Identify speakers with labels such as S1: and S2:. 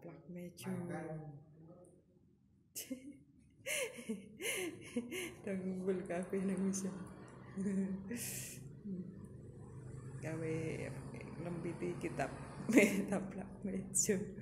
S1: taplak meja. Udah ngumpul kabeh nang bisa. Gawe lempiti kitab taplak meja.